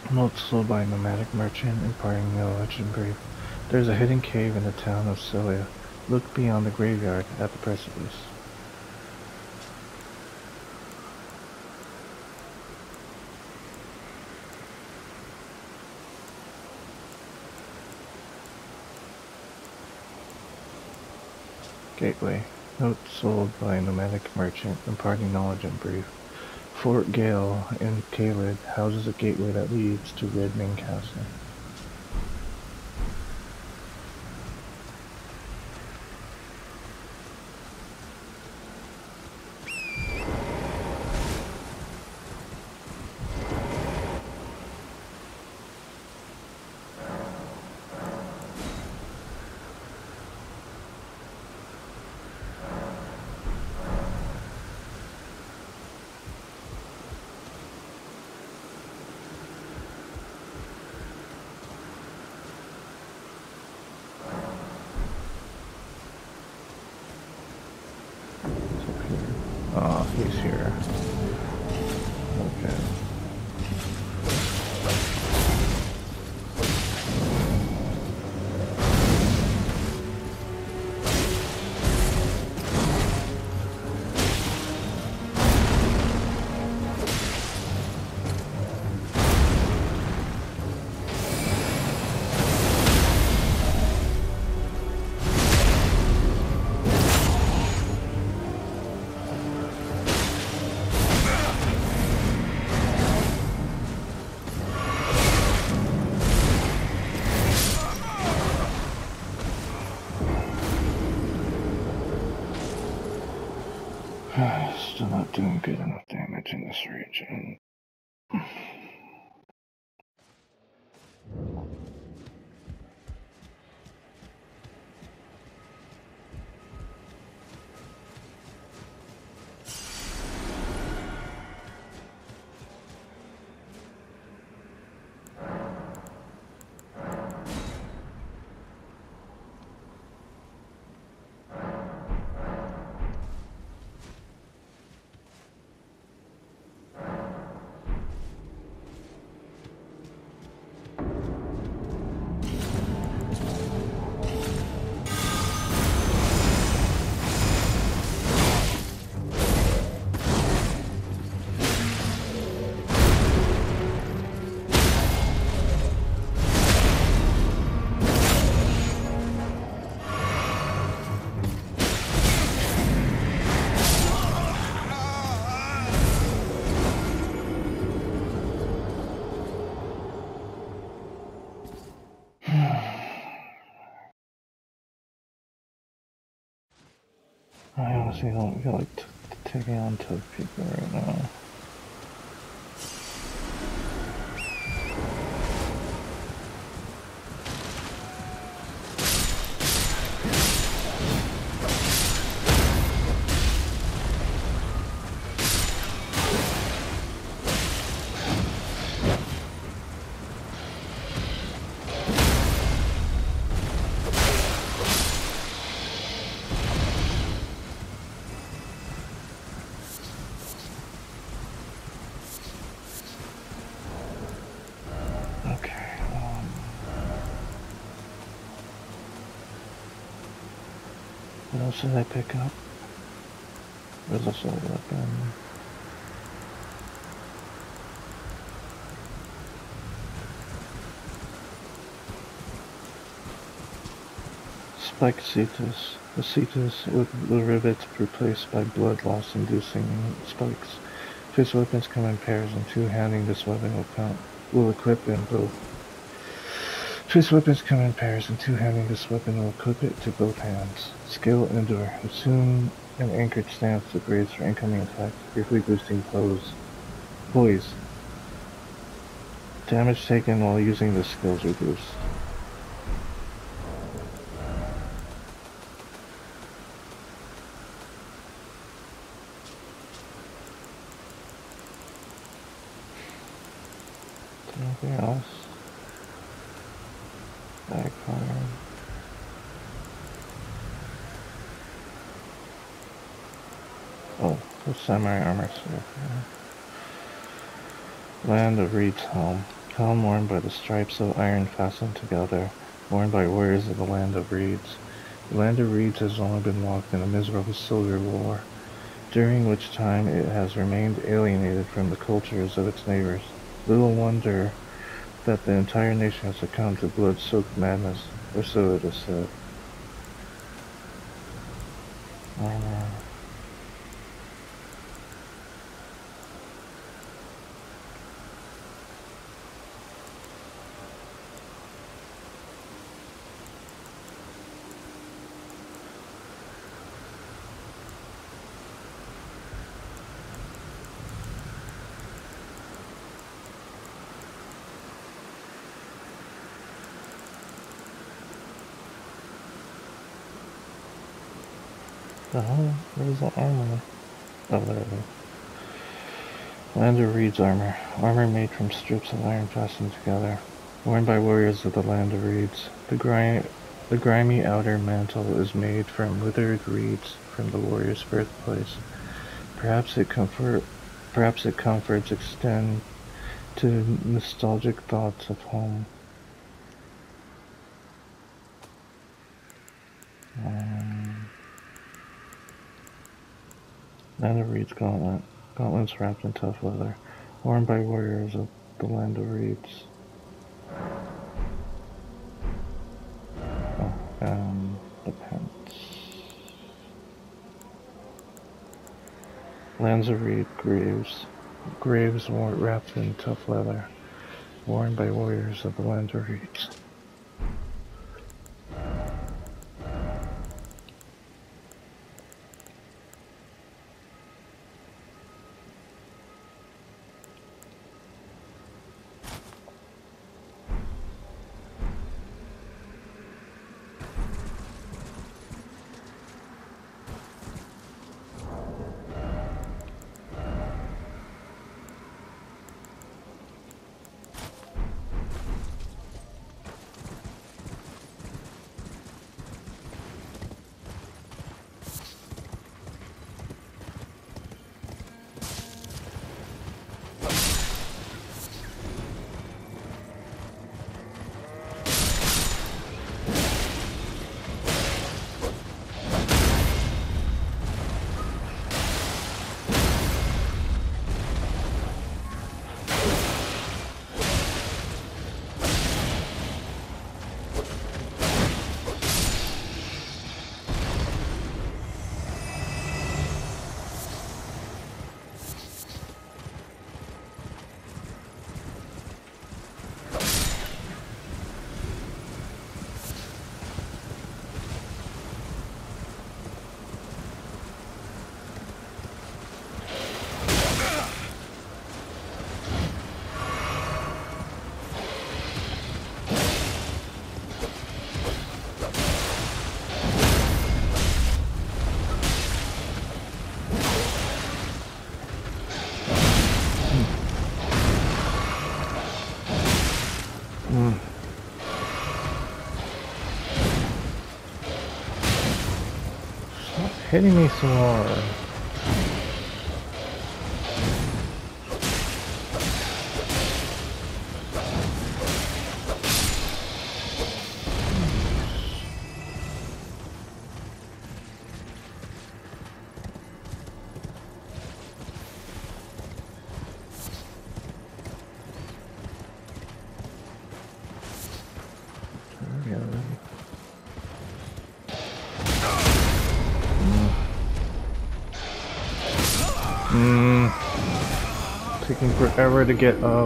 Note sold by a nomadic merchant imparting knowledge and brief. There's a hidden cave in the town of Cilia. Look beyond the graveyard at the precipice. Gateway. Note sold by a nomadic merchant imparting knowledge and brief. Fort Gale in Caelid houses a gateway that leads to Redmane Castle. Oh, he's here. Okay. Still not doing good enough damage in this region. I honestly don't feel like taking on tough people right now. What else did I pick up? There's a soul weapon. Spike Cetus. The Cetus with the rivets replaced by blood loss inducing spikes. If his weapons come in pairs and two-handing this weapon will equip in both. If his weapons come in pairs and two-handing this weapon will equip it to both hands. Skill Endure. Assume an anchored stance degrades for incoming attacks, briefly boosting poise. Damage taken while using this skill is reduced. Anything else? Backfire. Oh, the samurai armor stuff. Yeah. Land of Reed's Helm. Helm worn by the stripes of iron fastened together, worn by warriors of the Land of Reeds. The Land of Reeds has long been locked in a miserable civil war, during which time it has remained alienated from the cultures of its neighbors. Little wonder that the entire nation has succumbed to blood-soaked madness, or so it is said. The hell? Where's the armor? Oh, there it is. Land of Reeds armor. Armor made from strips of iron fastened together. Worn by warriors of the Land of Reeds. The grimy outer mantle is made from withered reeds from the warrior's birthplace. Perhaps its comforts extend to nostalgic thoughts of home. Land of Reeds gauntlet. Gauntlets wrapped in tough leather. Worn by warriors of the Land of Reeds. The pants. Lands of Reed graves. Graves wrapped in tough leather. Worn by warriors of the Land of Reeds. Stop hitting me some more. Taking forever to get up.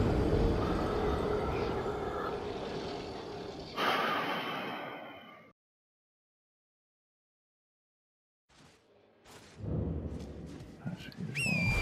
As usual.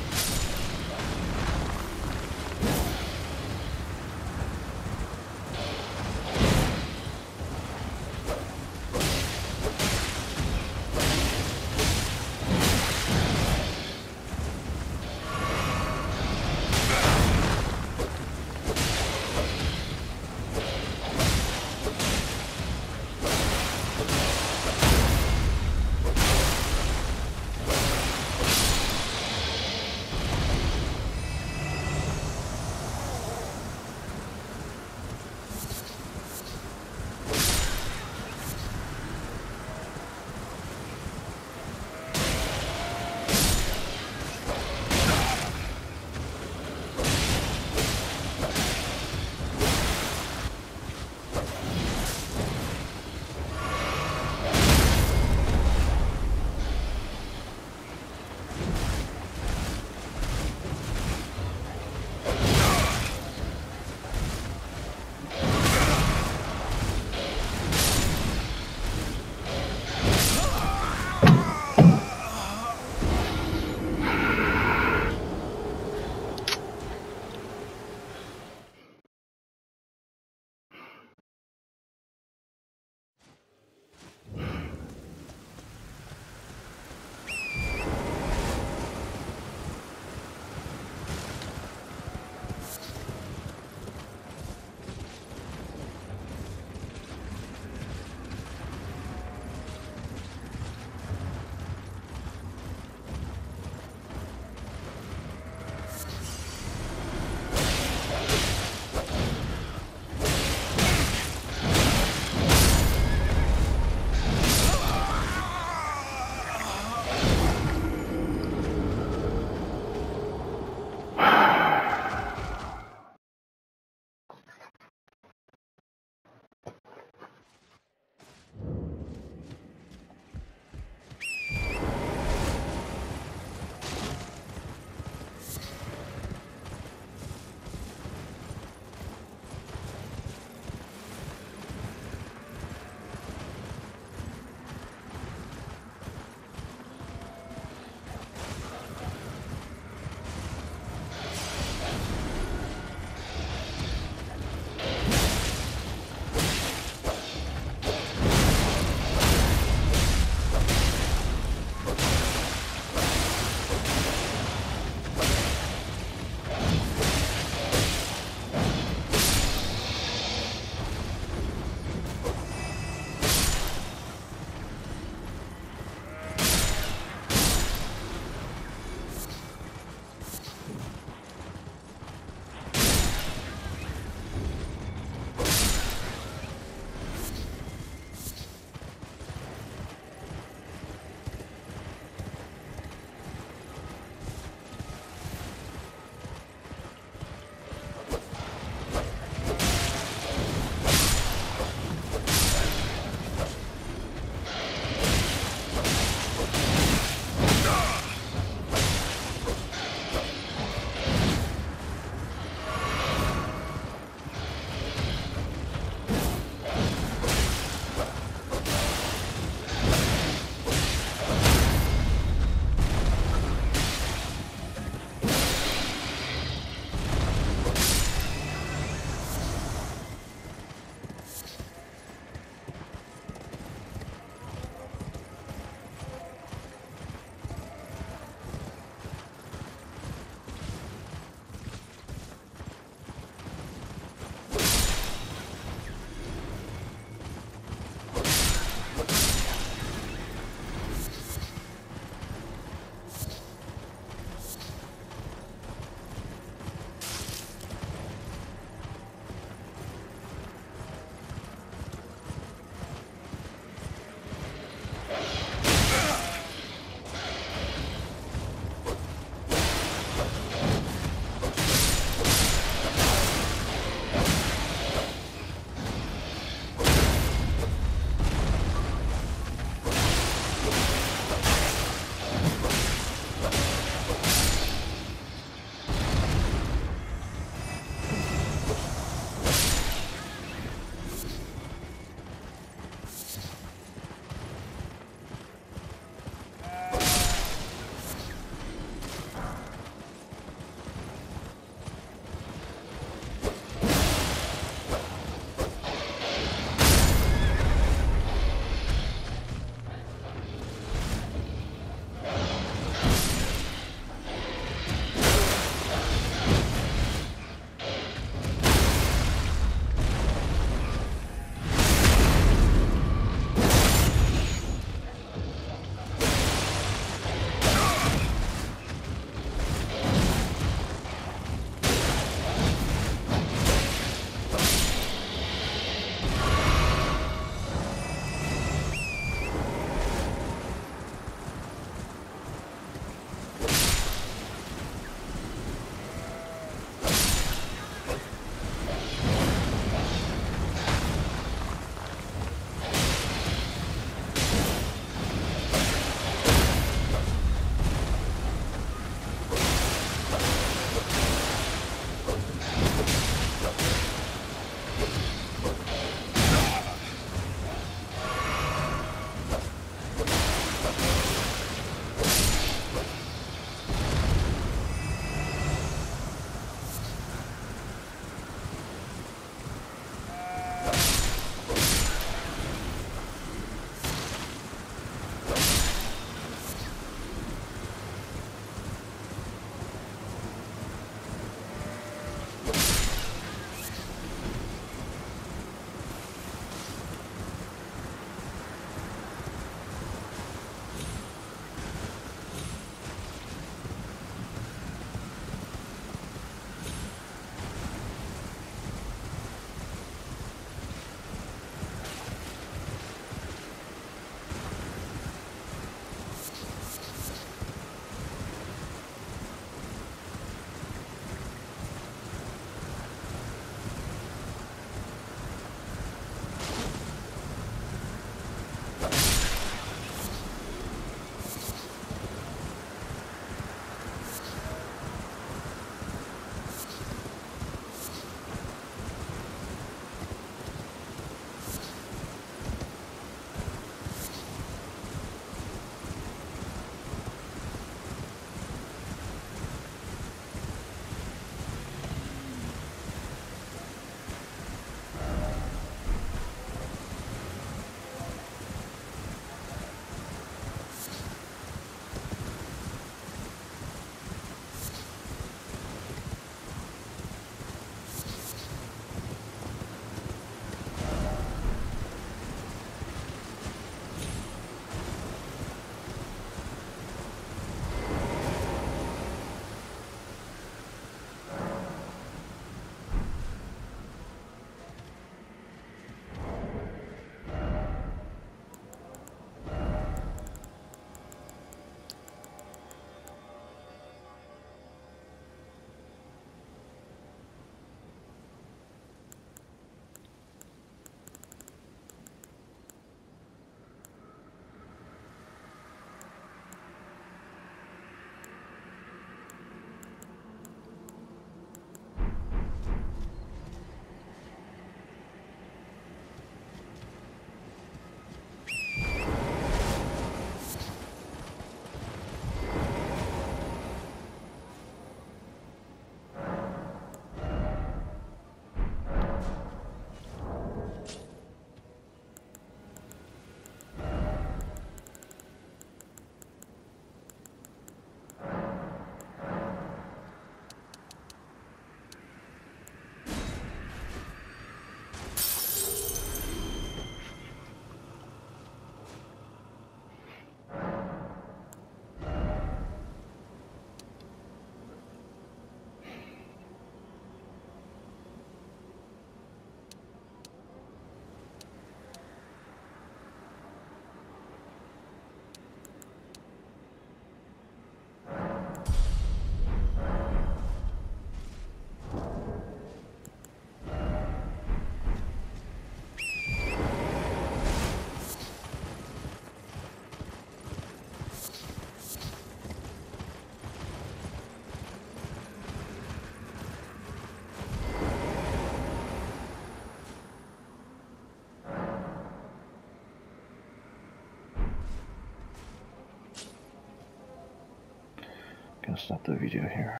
can stop the video here.